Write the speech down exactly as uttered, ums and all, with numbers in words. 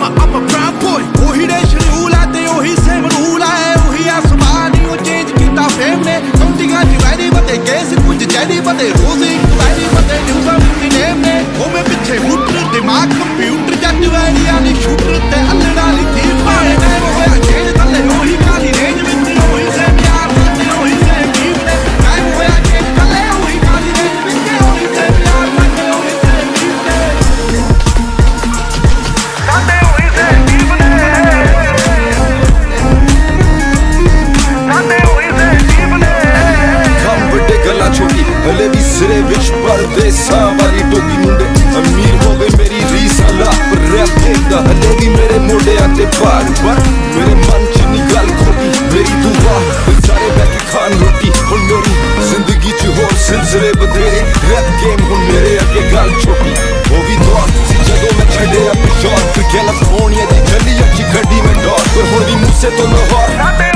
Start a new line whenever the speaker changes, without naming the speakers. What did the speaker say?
I'm a proud boy ਉਹੀ ਦੇਸ਼ rule ਆ ਤੇ ਉਹੀ ਸੇਮ ਰੂਲ ਆ ਉਹੀ ਆਸਮਾਨ ਹੀ ਉਹ ਚੇਂਜ ਕੀਤਾ ਫੇਮ ਨੇ ਕੰਟੀਆਂ ਚ ਵੈਰੀ ਬਤੇ ਕੇਸ ਕੁਝ ਜੈਦੀ ਬਤੇ ਰੋਜ਼ ਇੱਕ ਵੈਰੀ ਬਤੇ ਨਿਊਜ਼ਾਂ ਦੀ ਨੇਮ ਨੇ ਉਹ ਮੈਂ ਪਿੱਛੇ ਹੂਟਰ ਦਿਮਾਗ ਕੰਪਿਊਟਰ ਜੱਜ ਵੈਰੀਆਂ ਨੇ ਸ਼ੂਟਰ ਤੇ ਅੱਲੜਾ ਲਈ ਟੀਮ ਮਾਰੇ ਨੇ ਹੋਇਆ ਚੇਂਜ ਥੱਲੇ ਉਹੀ ਕਾਲੀ ਰੇਂਜ ਵਿੱਚ ਉਹੀ ਸੇਮ ਯਾਰ ਤੇ ਉਹੀ ਸੇਮ ਟੀਮ ਨੇ ਮੈਂ ਹੋਇਆ ਚੇਂਜ ਥੱਲੇ ਉਹੀ ਕਾਲੀ ਰੇਂਜ ਵਿੱਚ ਉਹੀ ਸੇਮ ਯਾਰ ਤੇ ਉਹੀ ਸੇਮ ਟੀਮ ਨੇ ਸਾਡੇ ਉਹੀ ਸੇਮ ਟੀਮ ਨੇ ਸਾਡੇ ਉਹੀ ਸੇਮ ਟੀਮ ਨੇ
ਕੰਮ ਵੱਡੇ ਗੱਲਾਂ ਛੋਟੀ ਹਲੇ ਵੀ ਸਿਰੇ ਵਿੱਚ ਪਰਦੇਸਾਂ ਵਾਲੀ ਟੋਕੀ ਮੁੰਡੇ ਅਮੀਰ ਹੋ ਗਏ ਮੇਰੀ ਰੀਸ ਅੱਲਾ ਪਰ ਰੈਪ ਦੇਖਦਾ ਹਲੇ ਵੀ ਮੇਰੇ ਮੋਢਿਆਂ ਤੇ ਭਾਰ ਪਰ ਮੇਰੇ ਮਨ ਚ ਨੀ ਗੱਲ ਖੋਟੀ ਮੇਰੀ ਦੁਆ ਸਾਰੇ ਬੈਠ ਕੇ ਖਾਣ ਰੋਟੀ ਹੁਣ ਮੇਰੀ ਜ਼ਿੰਦਗੀ ਚ ਹੋਰ ਸਿਲਸਿਲੇ ਬਥੇਰੇ ਰੈਪ ਗੇਮ ਹੁਣ ਮੇਰੇ ਅੱਗੇ ਗੱਲ ਛੋਟੀ ਉਹ ਵੀ ਦੌਰ ਸੀ ਜਦੋਂ ਮੈਂ ਛੱਡਿਆ ਪਿਸ਼ੌਰ ਫਿਰ ਗੈਲਪ ਹੋਣੀਆਂ ਦੀ ਗਲੀ ਅੱਖੀ ਖੱਡੀ ਮੈਂ ਡੋਰ ਪਰ ਹੁਣ ਵੀ ਮੂਸੇ ਤੋਂ ਲਾਹੌਰ